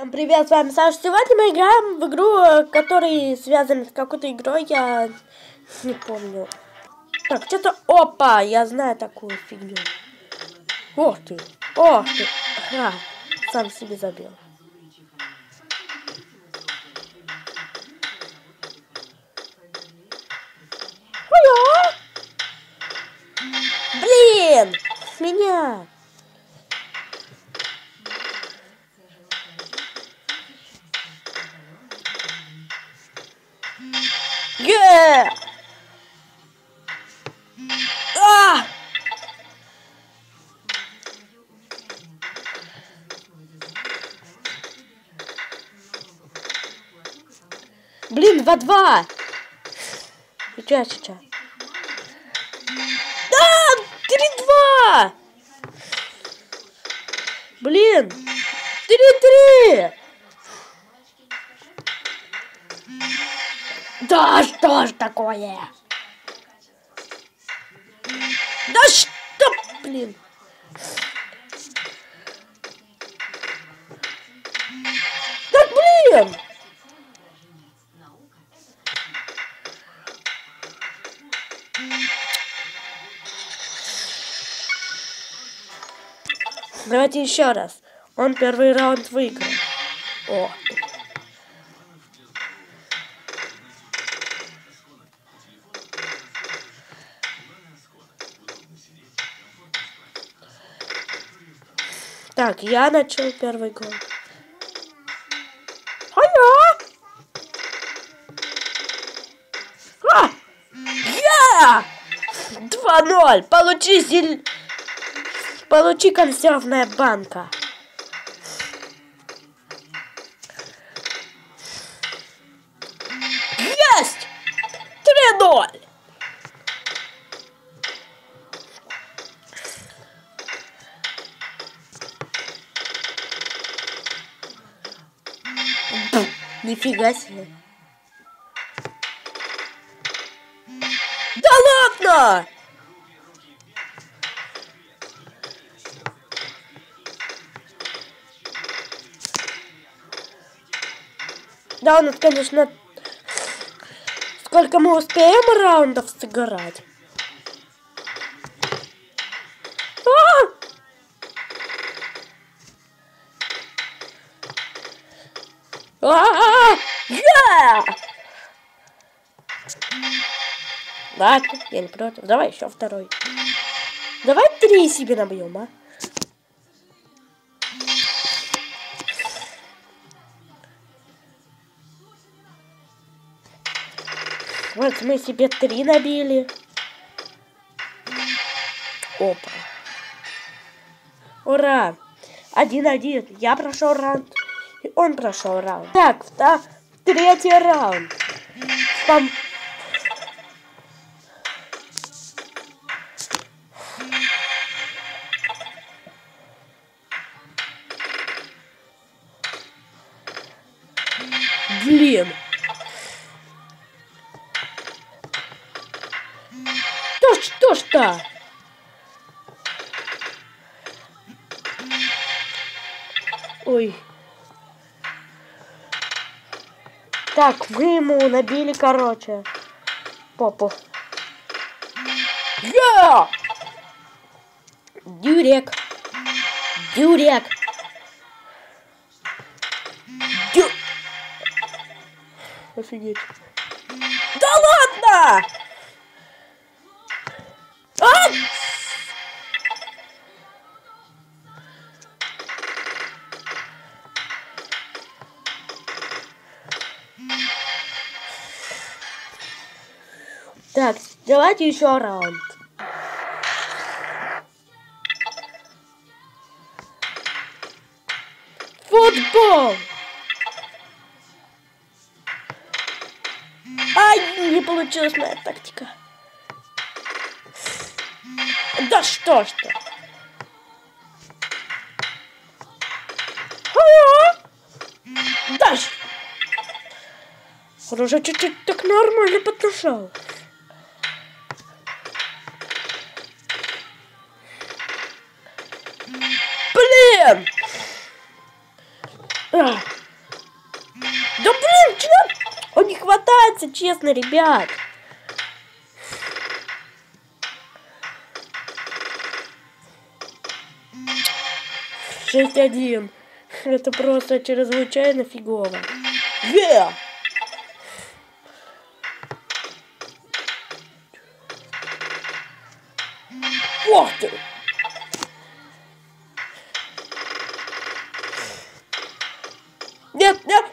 Всем привет, с вами Саша. Сегодня мы играем в игру, которая связана с какой-то игрой, я не помню. Так, что-то... Опа, я знаю такую фигню. Ох ты, ох ты. Ага, сам себе забил. Ой-ой! Блин, меня. Yeah! А! Блин, 2-2. Сейчас. Да! 3-2! Блин! 3-3! Да что ж такое? Да что, блин? Да блин! Давайте еще раз. Он первый раунд выиграл. О. Так, я начал первый гол. А! Я! 2-0! Получи консервная банка. Есть! 3-0! Нифига себе. Да ладно! Да, ну, конечно, сколько мы успеем раундов сыграть? Ладно, я не против. Давай еще второй. Давай 3 себе набьем, а? Вот мы себе 3 набили. Опа. Ура! 1-1. Я прошел раунд. И он прошел раунд. Так, третий раунд. Там... Блин. Да что ж-то? Ой. Так, мы ему набили, короче, попу. Я! Дюрек. Офигеть. Да ладно! А! Так, давайте еще раунд. Футбол! Ай, не получилась моя тактика. Да что ж-то? Да ж... Он уже чуть-чуть так нормально поднажал. Блин! Да блин, чё? Он не хватается, честно, ребят. Шесть один. Это просто чрезвычайно фигово. Ох ты! Нет, нет!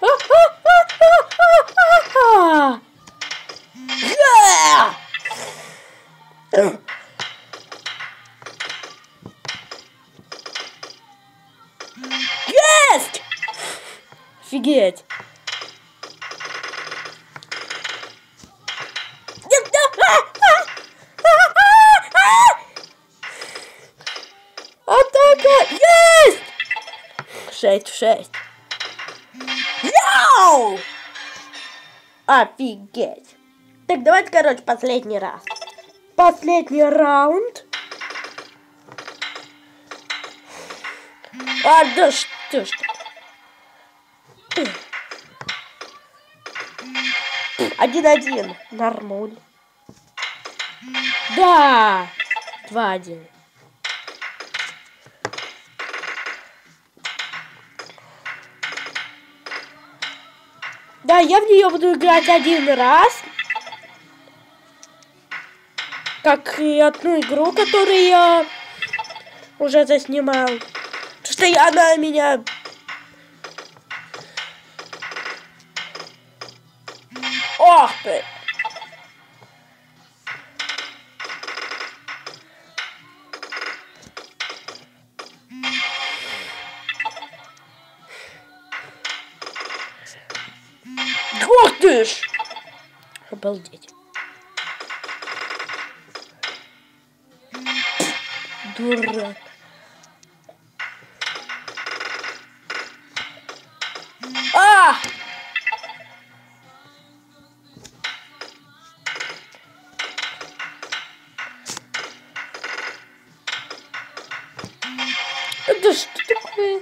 Есть! Офигеть! Нет, атака! Есть! 6-6. Йоу! Офигеть! Так, давайте, короче, последний раз. Последний раунд. А, да что ж ты? 1-1. Нормуль. Да! 2-1. Да, я в нее буду играть один раз. Как и одну игру, которую я уже заснимал. Потому что она меня... Ох ты! Ох ты ж! Обалдеть. Дурак. А! Это что такое?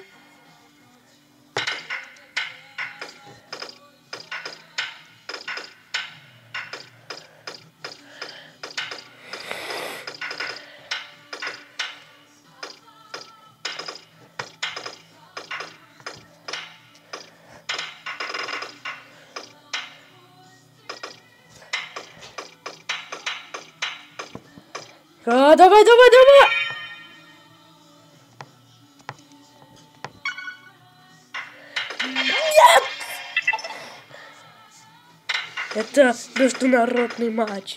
А, давай, давай, давай! Нет! Это международный матч.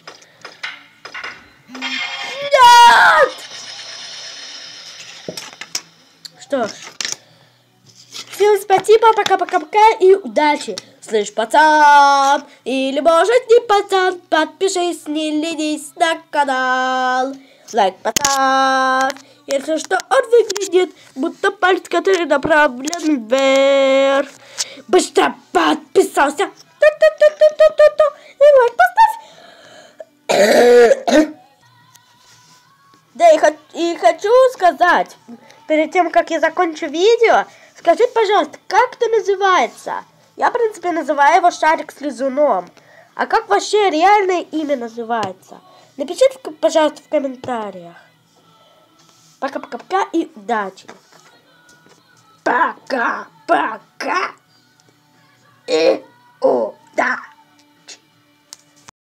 Нет! Что ж. Всем спасибо, пока-пока-пока и удачи. Слышь, пацан, или может не пацан, подпишись, не ленись на канал. Лайк поставь, если что, он выглядит, будто палец, который направлен вверх. Быстро подписался. И лайк поставь. Да, и хочу сказать, перед тем, как я закончу видео, скажите, пожалуйста, как это называется? Я, в принципе, называю его Шарик с лизуном. А как вообще реальное имя называется? Напишите, пожалуйста, в комментариях. Пока-пока-пока и удачи. Пока-пока.